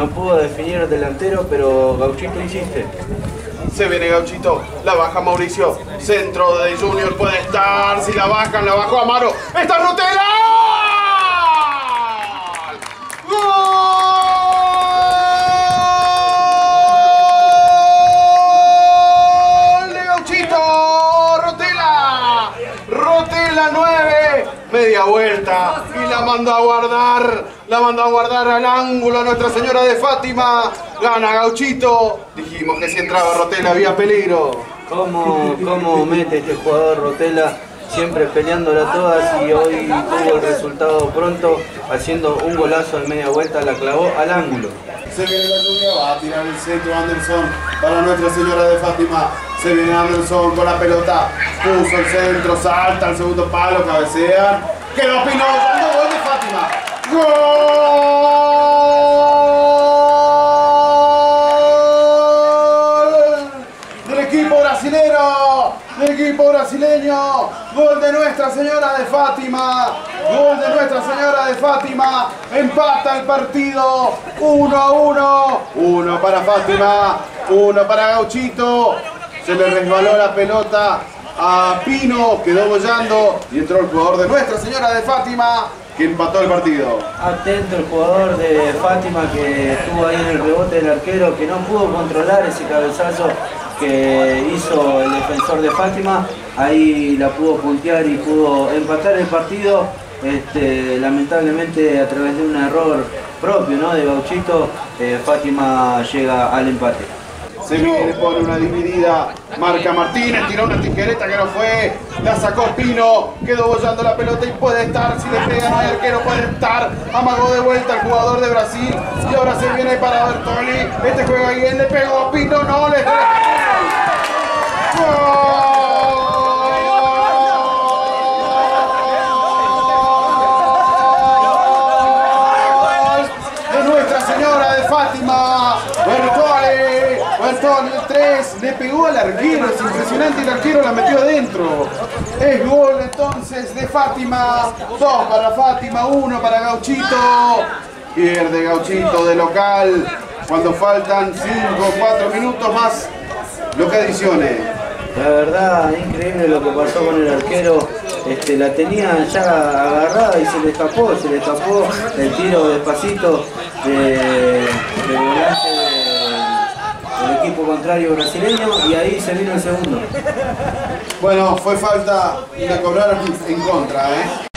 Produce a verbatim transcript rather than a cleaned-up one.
no pudo definir el delantero, pero Gauchito insiste. Se viene Gauchito, la baja Mauricio, centro de Junior, puede estar, si la bajan, la bajó Amaro, ¡está Rotela! ¡Gol de Gauchito! ¡Rotela! ¡Rotela nueve! Media vuelta y la mandó a guardar, la mandó a guardar al ángulo a Nuestra Señora de Fátima. Gana Gauchito. Dijimos que si entraba Rotela había peligro. ¿Cómo, cómo mete este jugador Rotela? Siempre peleándola todas y hoy tuvo el resultado pronto, haciendo un golazo de media vuelta, la clavó al ángulo. Se viene la lluvia, va a tirar el centro Anderson para Nuestra Señora de Fátima. Se viene Anderson con la pelota, puso el centro, salta al segundo palo, cabecean. Quedó Pinocho, gol de Fátima. ¡Gol! Del equipo brasilero, del equipo brasileño. Gol de Nuestra Señora de Fátima. Gol de Nuestra Señora de Fátima. Empata el partido. uno a uno. Uno para Fátima. Uno para Gauchito. Se le resbaló la pelota a Pino. Quedó bollando. Y entró el jugador de Nuestra Señora de Fátima, que empató el partido. Atento el jugador de Fátima que estuvo ahí en el rebote del arquero, que no pudo controlar ese cabezazo que hizo el defensor de Fátima. Ahí la pudo puntear y pudo empatar el partido. Este, lamentablemente a través de un error propio, ¿no?, de Gauchito, eh, Fátima llega al empate. Se viene por una dividida, marca Martínez, tiró una tijereta que no fue, la sacó Pino, quedó bollando la pelota y puede estar, si le pega no hay arquero, puede estar, amagó de vuelta el jugador de Brasil y ahora se viene para Bertoli, este juega bien, le pegó a Pino, no le ¡Gol! De Nuestra Señora de Fátima, Bertoli. Bertoli, el tres, le pegó al arquero, es impresionante, el arquero la metió adentro. Es gol entonces de Fátima, dos para Fátima, uno para Gauchito. Pierde Gauchito de local cuando faltan cinco o cuatro minutos más. Lo que adicione. La verdad, increíble lo que pasó con el arquero. Este, la tenía ya agarrada y se le escapó, se le escapó el tiro despacito de, de volante del equipo contrario brasileño y ahí se vino el segundo. Bueno, fue falta y la cobraron en contra, ¿eh?